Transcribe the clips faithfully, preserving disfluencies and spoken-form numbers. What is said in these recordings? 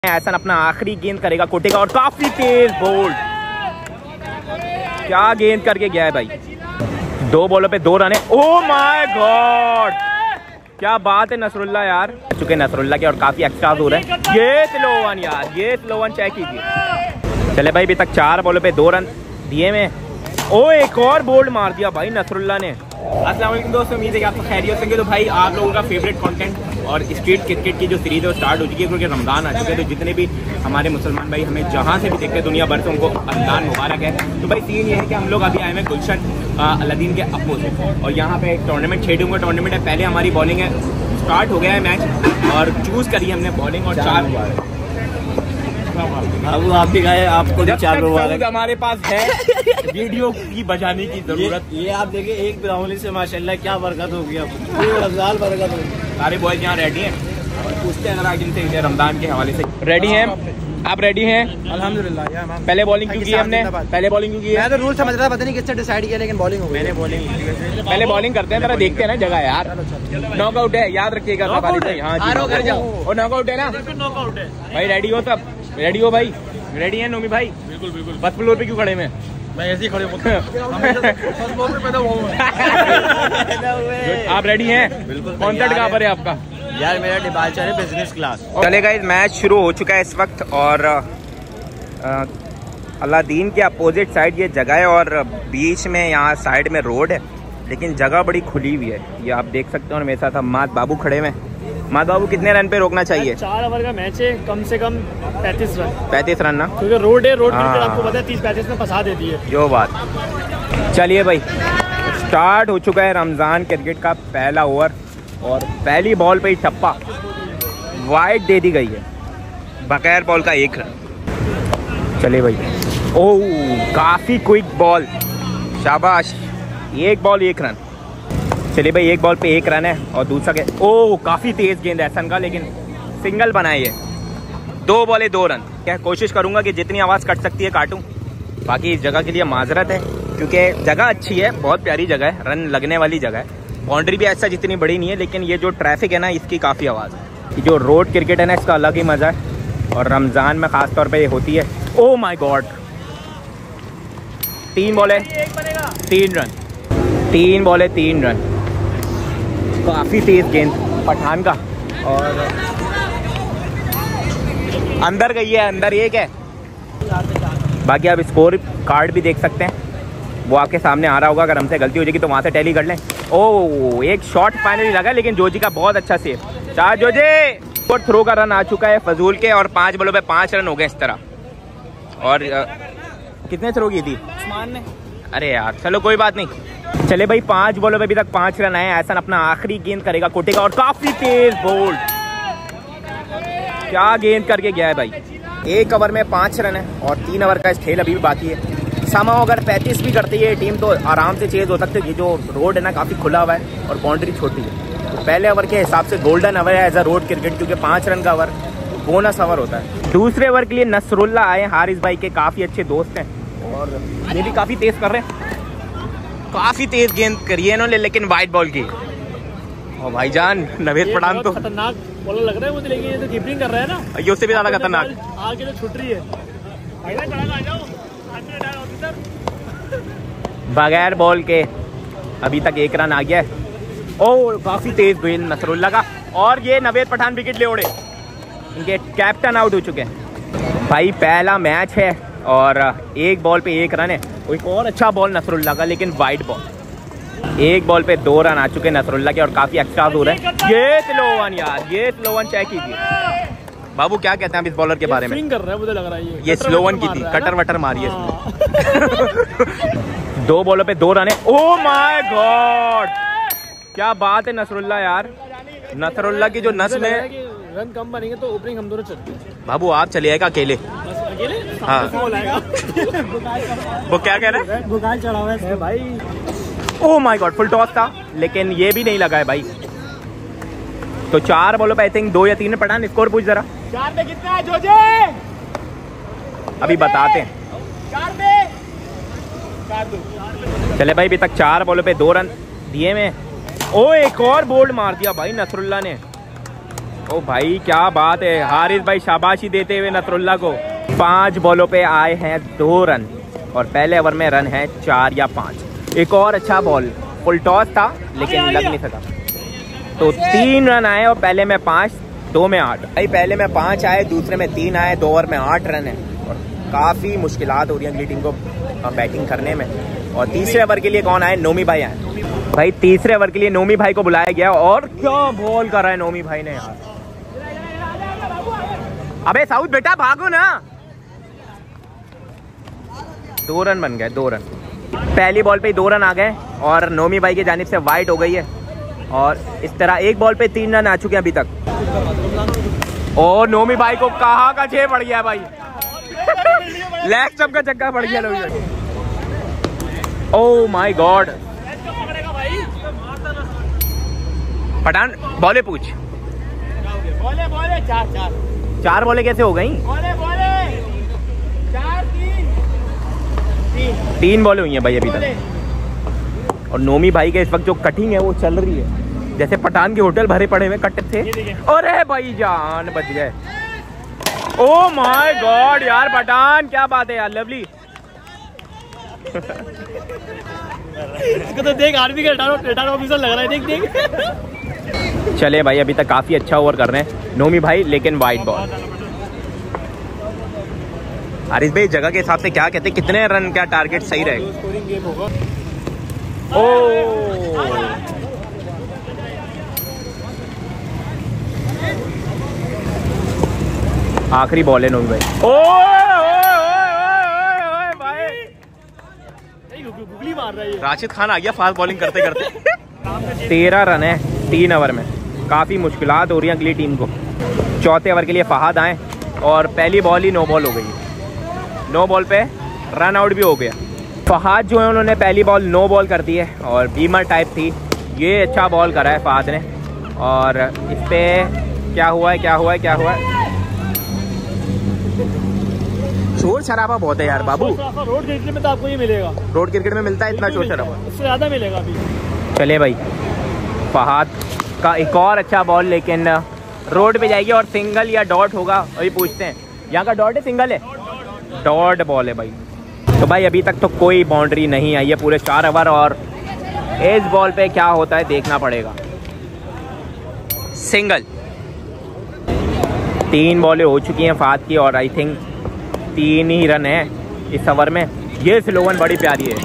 एहसन अपना आखिरी गेंद करेगा, कोटेगा और काफी तेज बोल्ड, क्या गेंद करके गया है भाई। दो बॉलों पे दो रन है। ओह माय गॉड, क्या बात है नसरुल्ला यार, चुके नसरुल्ला के और काफी एक्स्ट्रा हो रहे हैं। ये स्लो वन यार, ये स्लो वन चेक कीजिए। चले भाई, अभी तक चार बॉलों पे दो रन दिए में। ओ एक और बोल्ड मार दिया भाई नसरुल्ला ने। अस्सलाम वालेकुम दोस्तों, उम्मीद है कि आपको खैरियत होंगे। तो भाई आप लोगों का फेवरेट कंटेंट और स्ट्रीट क्रिकेट की जो सीरीज है वो स्टार्ट हो चुकी है, क्योंकि रमज़ान आ चुके हैं। तो जितने भी हमारे मुसलमान भाई हमें जहाँ से भी देखते हैं दुनिया भर से, उनको रमज़ान मुबारक है। तो भाई सीन ये है कि हम लोग अभी आए हैं गुलशन अलादीन के अपोजिट, और यहाँ पे एक टूर्नामेंट छः टीमों का टूर्नामेंट है। पहले हमारी बॉलिंग है, स्टार्ट हो गया है मैच और चूज़ करी हमने बॉलिंग और चार बाबू आप भी गए, आपको भी चार मुबारक हमारे पास है वीडियो की बजाने की जरूरत। ये, ये आप देखिए एक ब्राउनी से माशाल्लाह क्या बरकत होगी, अब रमजान बरकत होगी। सारे बॉयज यहाँ रेडी हैं और पूछते हैं अगर आज इनसे रमजान के हवाले से। रेडी हैं आप? रेडी हैं अल्हम्दुलिल्लाह। पहले बॉलिंग क्यों की हमने? पहले बॉलिंग क्यों की? मैं तो रूल समझ रहा था, पता नहीं किसने डिसाइड किया, लेकिन बॉलिंग हो गई। मैंने बॉलिंग पहले बॉलिंग करते हैं, जरा देखते हैं ना जगह यार। नॉकआउट है, याद रखिएगा। हाँ जी, और नॉकआउट है ना, नॉकआउट है भाई। रेडी हो सब? रेडी हो भाई? रेडी है नोमी भाई? बिल्कुल बिल्कुल। फर्स्ट फ्लोर पे क्यों खड़े में? मैं ऐसे ही खड़े आप रेडी हैं? बिल्कुल। कौन सा कहाँ पर है आपका? यार मेरा डिपार्चर है बिजनेस क्लास। चलेगा, इस मैच शुरू हो चुका है इस वक्त, और अलादीन के अपोजिट साइड ये जगह है और बीच में यहाँ साइड में रोड है, लेकिन जगह बड़ी खुली हुई है, ये आप देख सकते हो। और मेरे साथ अम्माद बाबू खड़े में। माद बाबू, कितने रन पे रोकना चाहिए? चार ओवर का मैच है, कम से कम पैंतीस रन। पैंतीस रन ना, क्योंकि रोड है, रोड क्रिकेट आपको पता है तीस पैंतीस में फंसा देती है जो बात। चलिए भाई, स्टार्ट हो चुका है रमज़ान क्रिकेट का पहला ओवर, और पहली बॉल पे ही टप्पा वाइड दे दी गई है, बगैर बॉल का एक रन। चलिए भाई, ओह काफ़ी क्विक बॉल, शाबाश। एक बॉल एक रन। चलिए भाई, एक बॉल पे एक रन है और दूसरा के ओह काफ़ी तेज़ गेंद है एहसन का, लेकिन सिंगल बनाई है। दो बॉले दो रन। क्या कोशिश करूँगा कि जितनी आवाज़ कट सकती है काटूँ, बाकी इस जगह के लिए माजरत है, क्योंकि जगह अच्छी है, बहुत प्यारी जगह है, रन लगने वाली जगह है। बाउंड्री भी ऐसा जितनी बड़ी नहीं है, लेकिन ये जो ट्रैफिक है ना, इसकी काफ़ी आवाज़ है। जो रोड क्रिकेट है ना, इसका अलग ही मज़ा है, और रमज़ान में ख़ास तौर पर ये होती है। ओह माई गॉड, तीन बॉले तीन रन, तीन बॉले तीन रन। काफ़ी तेज़ गेंद पठान का, और अंदर गई है, अंदर एक है। बाकी आप स्कोर कार्ड भी देख सकते हैं, वो आपके सामने आ रहा होगा। अगर हमसे गलती हो जाएगी तो वहाँ से टैली कर लें। ओह एक शॉट फाइनली लगा, लेकिन जोजी का बहुत अच्छा सेव। चार जोजे और थ्रो का रन आ चुका है फजूल के, और पाँच बॉलों पे पाँच रन हो गए इस तरह। और आ, कितने थ्रो की थी उस्मान ने? अरे यार चलो कोई बात नहीं। चले भाई, पांच बॉलों पे अभी तक पांच रन आए। एहसन अपना आखिरी गेंद करेगा, कोटेगा और काफी तेज बोल्ड, क्या गेंद करके गया है भाई। एक ओवर में पांच रन है और तीन ओवर का खेल अभी भी बाकी है। समा अगर पैंतीस भी करती है टीम तो आराम से चेज हो सकते है। ये जो रोड है ना, काफी खुला हुआ है और बाउंड्री छोटी है, तो पहले ओवर के हिसाब से गोल्डन ओवर है एज अ रोड क्रिकेट, क्योंकि पांच रन का ओवर बोनस ओवर होता है। दूसरे ओवर के लिए नसरुल्ला आए, हारिस भाई के काफी अच्छे दोस्त हैं, और ये भी काफी तेज कर रहे हैं। काफी तेज गेंद करी है इन्होंने, लेकिन वाइट बॉल की। और भाईजान नवेद पठान तो खतरनाक बॉलर लग रहा है मुझे, लेकिन ये तो कीपिंग कर रहा है ना, ये उससे भी ज्यादा खतरनाक। आगे तो छुट रही है। बगैर बॉल के अभी तक एक रन आ गया है। ओह काफी तेज गेंद नसरुल्ला का, और ये नवेद पठान विकेट ले उड़े, इनके कैप्टन आउट हो चुके हैं। भाई पहला मैच है और एक बॉल पे एक रन है। एक और अच्छा बॉल नसरुल्ला का, लेकिन वाइड बॉल। एक बॉल पे दो रन आ चुके हैं नसरुल्ला के, और काफी एक्स्ट्रा हो रहे हैं। ये स्लो वन यार, ये स्लो वन चेक कीजिए। बाबू क्या कहते हैं आप इस बॉलर के बारे में? स्विंग कर रहा है मुझे लग रहा है, ये ये स्लो वन की थी, कटर वटर मारी है। दो बॉलों पे दो रन है। ओह माय गॉड, क्या बात है नसरुल्ला यार। नसरुल्ला की जो नस्ल है, रन कम बनेंगे तो ओपनिंग हम दोनों चलते हैं। बाबू आप चले आएगा अकेले? हाँ वो क्या कह रहा है? बुखार चढ़ा हुआ है भाई। Oh my god, full toss था, लेकिन ये भी नहीं लगा है भाई। तो चार बॉलों पे आई थिंक दो या तीन पठान। स्कोर पूछ जरा, चार पे कितना है जोजे? अभी बताते हैं। चार पे चार दो। चले भाई, अभी तक चार बॉलों पे दो रन दिए में। ओ एक और बोल्ड मार दिया भाई नसरुल्ला ने, ओ भाई क्या बात है, हारिस भाई शाबाशी देते हुए नसरुल्लाह को। पांच बॉलों पे आए हैं दो रन और पहले ओवर में रन है चार या पाँच। एक और अच्छा बॉल, फुल टॉस था लेकिन लग नहीं सका, तो तीन रन आए और पहले में पाँच, दो में आठ। भाई पहले में पाँच आए, दूसरे में तीन आए, दो ओवर में आठ रन है और काफ़ी मुश्किलात हो रही है अगली टीम को बैटिंग करने में। और तीसरे ओवर के लिए कौन आए? नोमी भाई आए। भाई तीसरे ओवर के लिए नोमी भाई को बुलाया गया और क्या बॉल कर रहा है नोमी भाई ने यार। अबे साउथ बेटा भागो ना। दो रन बन गए, दो रन। पहली बॉल पे ही दो रन आ गए और नोमी भाई की जानिब से वाइड हो गई है और इस तरह एक बॉल पे तीन रन आ चुके हैं अभी तक। और नोमी भाई को कहाँ का छह पड़ गया भाई। लेग स्टंप का चक्का पड़ गया नोमी भाई। Oh my God. पठान बॉले पूछ। बोले बोले चार चार चार बॉले कैसे हो गई? बोले बोले चार तीन तीन तीन बॉले हुई हैं भाई अभी तक। और नोमी भाई के इस वक्त जो कटिंग है वो चल रही है, जैसे पठान के होटल भरे पड़े हुए कट थे। अरे भाई जान बच गए। ओ माय गॉड यार पठान क्या बात है यार, लवली। इसको तो देख, आर्मी का रिटायर्ड ऑफिसर लग रहा है, देख देख। चले भाई अभी तक काफी अच्छा ओवर कर रहे हैं नोमी भाई, लेकिन वाइड बॉल। हारिस भाई जगह के हिसाब से क्या कहते हैं, कितने रन का टारगेट सही रहेगा? स्कोरिंग गेम होगा। ओ आखिरी बॉल है नोमी भाई। ओए भाई गुगली मार रहा है। राशिद खान आ गया फास्ट बॉलिंग करते करते। तेरह रन है तीन ओवर में, काफ़ी मुश्किलात हो रही है अगली टीम को। चौथे ओवर के लिए फहाद आए और पहली बॉल ही नो बॉल हो गई। नो बॉल पे रन आउट भी हो गया। फहाद जो है उन्होंने पहली बॉल नो बॉल कर दी है और बीमर टाइप थी, ये अच्छा बॉल करा है फहाद ने। और इस पर क्या हुआ है क्या हुआ है क्या हुआ है, शोर शराबा बहुत है यार बाबू। रोड क्रिकेट में तो आपको ये मिलेगा, रोड क्रिकेट में मिलता है इतना शोर शराबा, इससे ज्यादा मिलेगा अभी। चले भाई फहाद का एक और अच्छा बॉल, लेकिन रोड पे जाएगी और सिंगल या डॉट होगा अभी पूछते हैं। यहाँ का डॉट है सिंगल है? डॉट बॉल है भाई। तो भाई अभी तक तो कोई बाउंड्री नहीं आई है पूरे चार ओवर और इस बॉल पे क्या होता है देखना पड़ेगा। सिंगल। तीन बॉलें हो चुकी हैं फहाद की और आई थिंक तीन ही रन है इस ओवर में। ये स्लोवन बड़ी प्यारी है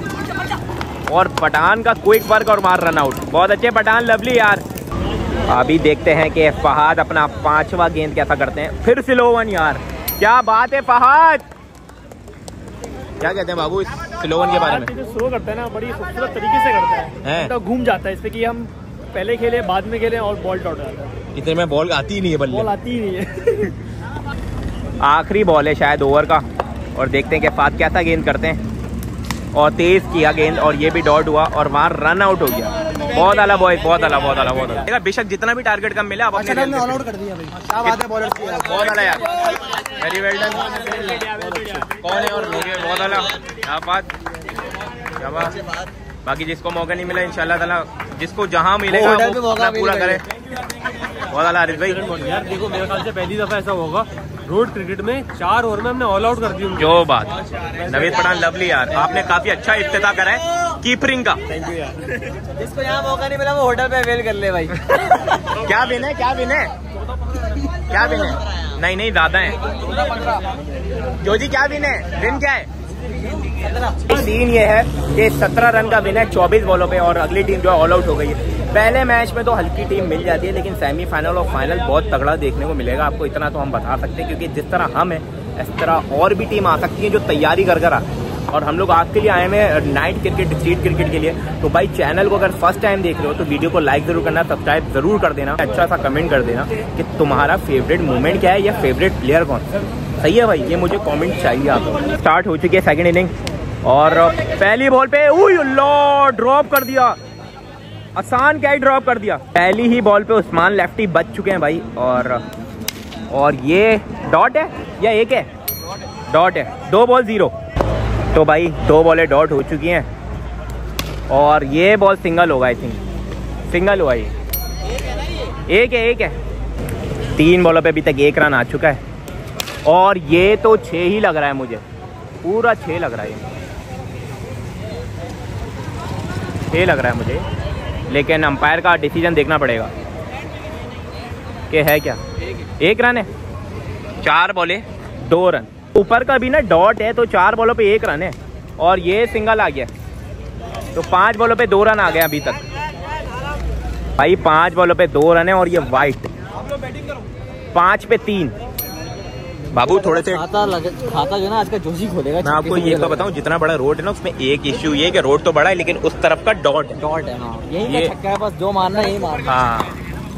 और पठान का क्विक वर्क और मार रन आउट। बहुत अच्छे पठान, लवली यार। अभी देखते हैं कि फहाद अपना पांचवा गेंद कैसा करते हैं। फिर स्लोवन यार, क्या बात है फहाद। क्या कहते हैं बाबू इस स्लोवन के बारे में? जो स्लो करता है ना बड़ी खूबसूरत तरीके से करता है, है? तो घूम जाता है इस पे कि हम पहले खेले बाद में खेले और बॉल डॉट जाता है। इतने में बॉल आती ही नहीं है, बल्ले बॉल आती ही नहीं है। आखिरी बॉल है शायद ओवर का और देखते हैं कि फहाद कैसा गेंद करते हैं। और तेज किया गेंद और ये भी डॉट हुआ और वहाँ रन आउट हो गया। बहुत आला बॉय, बहुत आला बहुत आला बहुत आला। बेशक जितना भी टारगेट कम मिला आप अपने ऑल आउट कर दिया भाई। क्या बात है बॉलर की, बहुत आला यार, वेरी वेल डन। कौन है और बहुत आला, क्या बात क्या बात। बाकी जिसको मौका नहीं मिला इंशाल्लाह ताला जिसको जहाँ मिलेगा वो पूरा करे। बहुत आला हारिस भाई। यार देखो मेरे ख्याल से पहली दफा ऐसा होगा रोड क्रिकेट में चार ओवर में हमने ऑल आउट कर दी। जो बात नवीद पठान, लवली यार, आपने काफी अच्छा इफ्तिताह करा है कीपरिंग का। थैंक यू यार। जिसको यहाँ मौका नहीं मिला वो होटल पे अवेल कर ले भाई। क्या बिन है क्या बिन है क्या बिन है? नहीं नहीं ज्यादा है जो जी। क्या बिन है? बिन क्या है? सीन ये है कि सत्रह रन का बिन है चौबीस बॉलों पे और अगली टीम जो है ऑल आउट हो गई है। पहले मैच में तो हल्की टीम मिल जाती है लेकिन सेमीफाइनल और फाइनल बहुत तगड़ा देखने को मिलेगा आपको, इतना तो हम बता सकते हैं। क्योंकि जिस तरह हम हैं इस तरह और भी टीम आ सकती है जो तैयारी कर कर आती है। और हम लोग आज के लिए आए हैं नाइट क्रिकेट, स्ट्रीट क्रिकेट के लिए। तो भाई चैनल को अगर फर्स्ट टाइम देख रहे हो तो वीडियो को लाइक जरूर करना, सब्सक्राइब जरूर कर देना, अच्छा सा कमेंट कर देना कि तुम्हारा फेवरेट मोमेंट क्या है या फेवरेट प्लेयर कौन। सही है भाई, ये मुझे कमेंट चाहिए आपको। स्टार्ट हो चुकी है सेकंड इनिंग और पहली बॉल पे ड्रॉप कर दिया, आसान क्या ही ड्रॉप कर दिया। पहली ही बॉल पे उस्मान लेफ्टी बच चुके हैं भाई। और और ये डॉट है या एक है? डॉट है। दो बॉल जीरो। तो भाई दो बॉलें डॉट हो चुकी हैं और ये बॉल सिंगल होगा। आई थिंक सिंगल हुआ ये। एक है एक है तीन बॉलों पे अभी तक एक रन आ चुका है और ये तो छः ही लग रहा है मुझे, पूरा छः लग रहा है, ये छः लग रहा है मुझे, लेकिन अंपायर का डिसीजन देखना पड़ेगा कि है क्या। एक रन है, चार बॉले दो रन, ऊपर का भी ना डॉट है तो चार बॉलों पे एक रन है और ये सिंगल आ गया तो पांच बॉलों पे दो रन आ गए अभी तक भाई, पांच बॉलों पे दो रन है और ये वाइट, पांच पे तीन। बाबू थोड़े से खाता लगे, खाता जो ना आज का जोशी खोलेगा। मैं आपको ये तो बताऊं, जितना बड़ा रोड है ना उसमें एक इश्यू ये कि रोड तो बड़ा है लेकिन उस तरफ का डॉट है, डॉट है हाँ, यही ये- का छक्का है, बस जो मारना है यही मारना। हाँ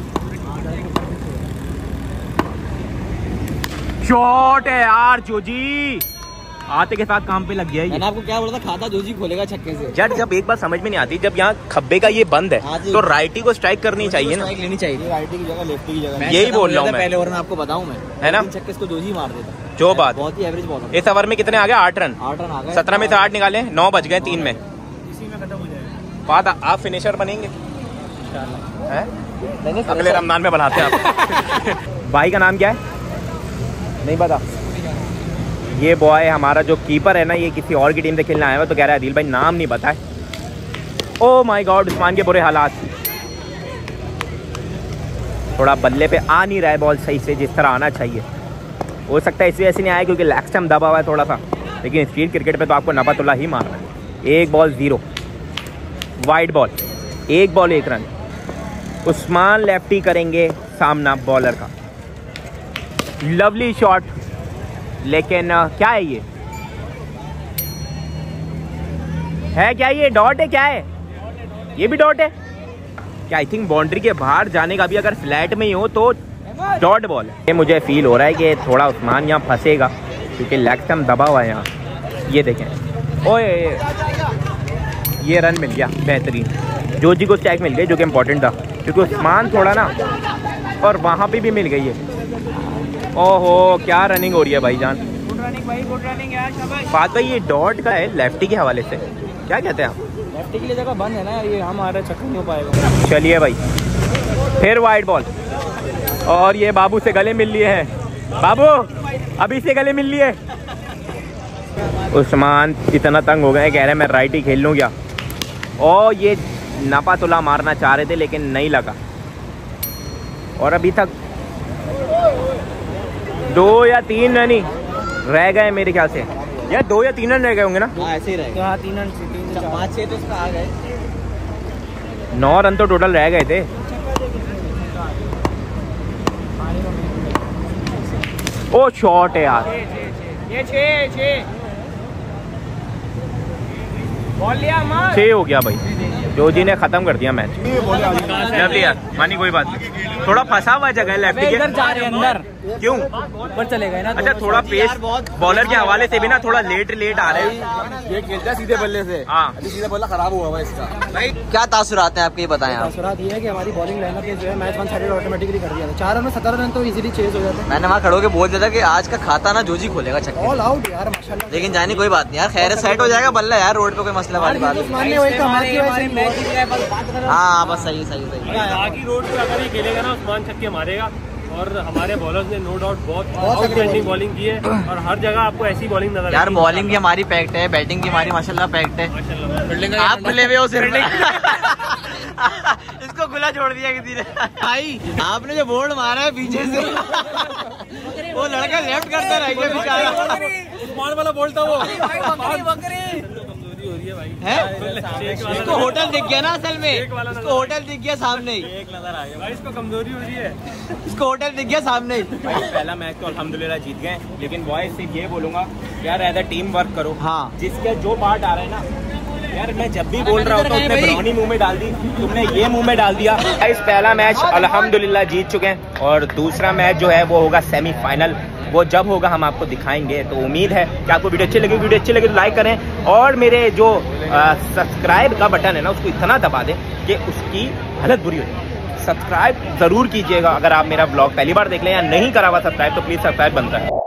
शॉट है यार, जोजी आते के साथ काम पे लग गया ये। मैंने आपको क्या बोला था, खाता जोशी खोलेगा छक्के से। जब जब एक बात समझ में नहीं आती, जब यहाँ खब्बे का ये बंद हाँ है जी। तो राइटी को स्ट्राइक करनी चाहिए ना, स्ट्राइक लेनी चाहिए, राइटी की जगह लेफ्टी की जगह। यही बोल रहा हूँ मैं। पहले ओवर में आपको बताऊं मैं, है ना? तीन छक्के इसको जोशी मार देता, जो बात बहुत ही एवरेज बॉलर। इस ओवर में कितने आ गए? आठ रन, आठ रन आ गए, सत्रह में से आठ निकाले, नौ बच गए तीन में, इसी में खत्म हो जाएगा। बात आप फिनिशर बनेंगे हैं? नहीं अगले रमजान में बनाते हैं आप। भाई का नाम क्या है? नहीं पता। ये बॉय हमारा जो कीपर है ना, ये किसी और की टीम से खेलने आया हुआ तो कह रहा है आदिल भाई नाम नहीं पता है। ओ माय गॉड, उस्मान के बुरे हालात, थोड़ा बल्ले पे आ नहीं रहा है बॉल सही से जिस तरह आना चाहिए। हो सकता है इस वजह से नहीं आया क्योंकि लेग स्टंप दबा हुआ है थोड़ा सा, लेकिन स्ट्रीट क्रिकेट पे तो आपको नफातुल्ला ही मारना है। एक बॉल जीरो, वाइड बॉल, एक बॉल एक रन। उस्मान लेफ्टी करेंगे सामना बॉलर का, लवली शॉट, लेकिन आ, क्या है ये, है क्या ये, डॉट है क्या है, ये भी डॉट है क्या? आई थिंक बाउंड्री के बाहर जाने का भी अगर फ्लैट में ही हो तो डॉट बॉल है। ये मुझे फील हो रहा है कि थोड़ा उस्मान यहाँ फंसेगा क्योंकि लेग स्टंप दबा हुआ है यहाँ। ये देखें, ओए ये रन मिल गया बेहतरीन, जोजी को स्ट्राइक मिल गई जो कि इम्पोर्टेंट था क्योंकि उस्मान थोड़ा ना, और वहाँ पे भी मिल गई है। ओहो क्या रनिंग हो रही है भाईजान, गुड रनिंग भाई, गुड रनिंग यार, शाबाश। बात भाई ये डॉट का है लेफ्टी के हवाले से, क्या कहते हैं आप? लेफ्टी के लिए जगह बंद है ना, ये हम आ रहे छक्का नहीं हो पाएगा। चलिए भाई, फिर वाइड बॉल और ये बाबू से गले मिल लिए हैं। बाबू अभी से गले मिल लिए। उस्मान इतना तंग हो गए, कह रहे मैं राइट ही खेल लूँ क्या, और ये नपा तुला मारना चाह रहे थे लेकिन नहीं लगा। और अभी तक दो या तीन रन ही रह गए मेरे ख्याल से, यार दो या तीन रन रह गए होंगे ना। हाँ ऐसे ही रहेगा, हाँ तीन रन से तीन से चार। पाँच छः तो उसका आ गए। नौ रन तो टोटल रह गए थे। ओ शॉट है यार, ये छः छः बॉल लिया मार, छः हो गया भाई, जोजी ने खत्म कर दिया मैच। लवली यार मानी कोई बात नहीं, थोड़ा फंसा हुआ जगह है लेफ्टी के, जा रहे हैं अंदर, क्यों? ऊपर चले गए ना। अच्छा थोड़ा पेस बॉलर के हवाले से भी ना थोड़ा लेट लेट आ रहे हैं। ये खेलता है सीधे बल्ले से, हाँ सीधे बल्ला खराब हुआ हुआ इसका। भाई क्या तासुरात हैं आपके, ये बताएं आप। तासुरात ये है कि हमारी बॉलिंग लाइनअप ने जो है मैच वन साइडेड ऑटोमेटिकली कर दिया था। चार रन में सत्रह रन तो इजीली चेज हो जाते हैं। मैंने वहाँ खड़ो के बोल दिया था कि आज का खाता ना जोजी खोलेगा छक्के, ऑल आउट यार माशाल्लाह। लेकिन जानी कोई बात नहीं यार, खैर सेट हो जाएगा बल्ला यार, रोड पे कोई मसला वाली बात नहीं। उस्मान ने वही कमाल की वजह से हाँ बस सही सही सही। बाकी रोड पे अगर ये खेलेगा ना उस्मान छक्के मारेगा, और हमारे बॉलर्स ने नो डाउट बहुत बहुत आउटस्टैंडिंग बॉलिंग की है और हर जगह आपको ऐसी बॉलिंग नजर यार बॉलिंग भी हमारी पैक्ट है, बैटिंग भी हमारी माशाल्लाह पैक्ट है। आप खुले हुए हो सिर्फ इसको खुला छोड़ दिया किसी ने। भाई आपने जो बोर्ड मारा है पीछे से, वो लड़का लेफ्ट करता रह गया बेचारा। उस्मान वाला बोलता वो है इसको होटल दिख गया ना, असल में इसको होटल दिख गया सामने ही, भाई इसको कमजोरी हो रही है। इसको होटल दिख गया सामने ही। भाई पहला मैच तो अल्हम्दुलिल्लाह जीत गए, लेकिन बॉयज से ये बोलूंगा यार एज अ टीम वर्क करो। हाँ जिसके जो पार्ट आ रहे हैं ना, यार मैं जब भी बोल रहा हूँ तो उसने ब्राउनी मुंह में डाल दी, तुमने ये मुंह में डाल दिया। इस पहला मैच अल्हम्दुलिल्लाह जीत चुके हैं और दूसरा मैच जो है वो होगा सेमीफाइनल, वो जब होगा हम आपको दिखाएंगे। तो उम्मीद है कि आपको वीडियो अच्छी लगी, वीडियो अच्छी लगी तो लाइक करें और मेरे जो सब्सक्राइब का बटन है ना उसको इतना दबा दें कि उसकी हालत बुरी हो जाए। सब्सक्राइब जरूर कीजिएगा, अगर आप मेरा ब्लॉग पहली बार देख लें या नहीं करा हुआ सब्सक्राइब तो प्लीज सब्सक्राइब बनता है।